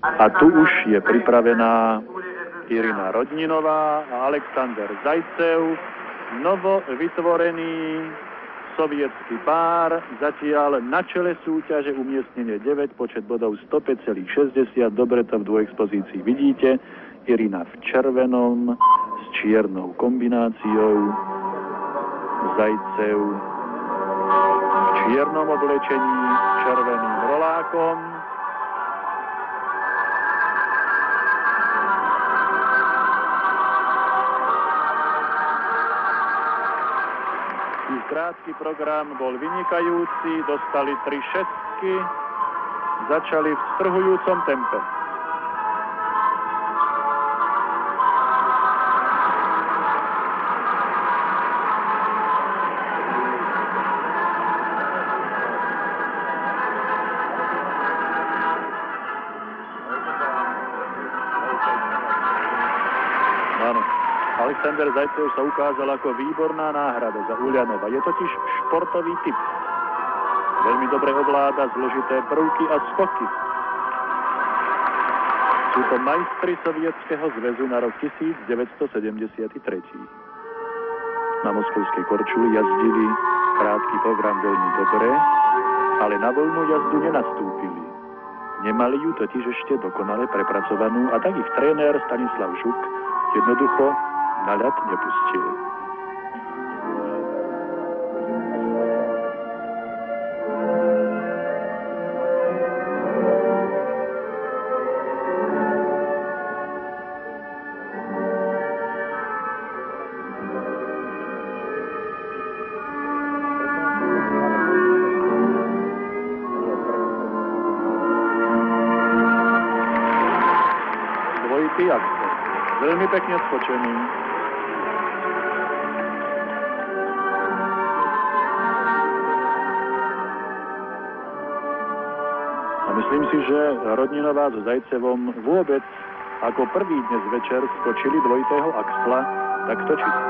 A tu už je pripravená Irina Rodninová a Alexander Zajcev, novo vytvorený sovietský pár, zatiaľ na čele súťaže umiestnenie 9, počet bodov 105,60, dobre to v dvojexpozícii vidíte, Irina v červenom s čiernou kombináciou, Zajcev v čiernom oblečení, červeným rolákom. Ich krátky program bol vynikajúci, dostali 3 šestky, začali v strhujúcom tempe. Alexander Zajcev sa ukázal ako výborná náhrada za Ulianova. Je totiž športový typ. Veľmi dobre ovláda zložité prvky a skoky. Sú to majstri Sovietskeho zväzu na rok 1973. Na moskovskej Korčuli jazdili krátky program veľmi dobre, ale na voľnú jazdu nenastúpili. Nemali ju totiž ešte dokonale prepracovanú a tak ich tréner Stanislav Žuk jednoducho na ľad nepustil. Dvojitý akcent. Veľmi pekne skočený. Myslím si, že Rodninová so Zajcevom vôbec ako prvý dnes večer skočili dvojitého axla takto čisto.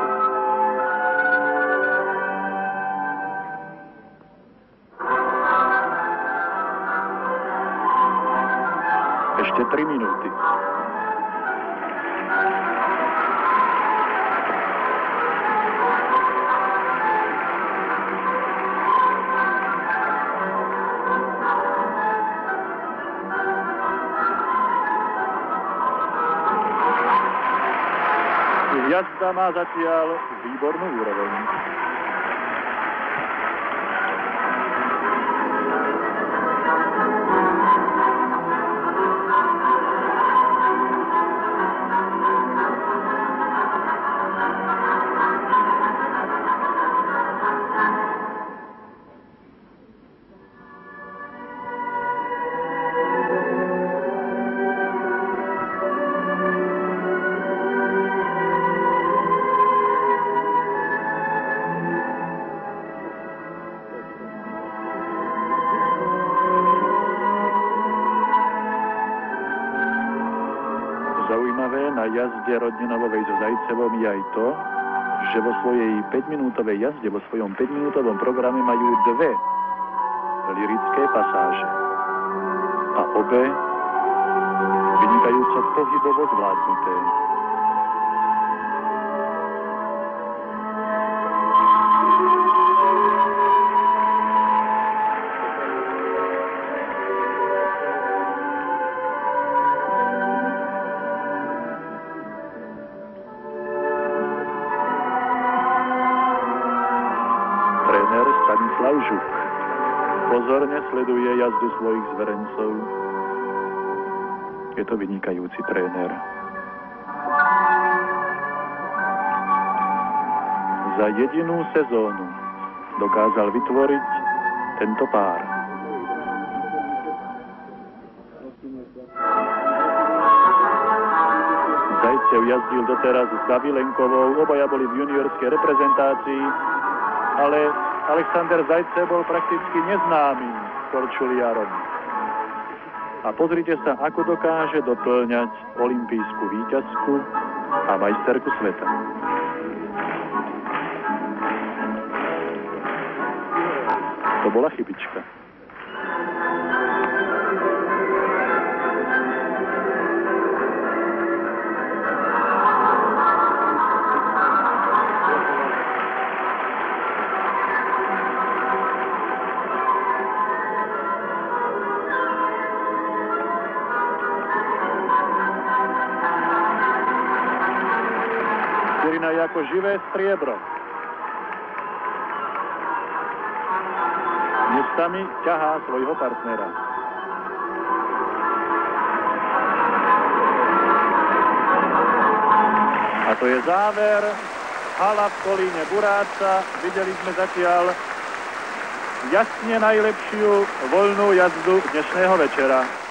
Ešte 3 minúty. Jazda má zatiaľ výbornú úroveň. Na jazde Rodninovej so Zajcevom je aj to, že vo svojej 5-minútovej jazde, vo svojom 5-minútovom programe majú 2 lyrické pasáže. A obe vynikajúco pohybovo zvládnuté. Stanislav Žuk pozorne sleduje jazdu svojich zverencov. Je to vynikajúci tréner. Za jedinú sezónu dokázal vytvoriť tento pár. Zajcev jazdil doteraz s Davilenkovou, obaja boli v juniorskej reprezentácii, ale Alexander Zajcev bol prakticky neznámym korčuliarom. A pozrite sa, ako dokáže doplňať olympijskú víťazku a majsterku sveta. To bola chybička. Irina je ako živé striebro. Miestami ťahá svojho partnera. A to je záver. Hala v Kolíne Buráca. Videli sme zatiaľ jasne najlepšiu voľnú jazdu dnešného večera.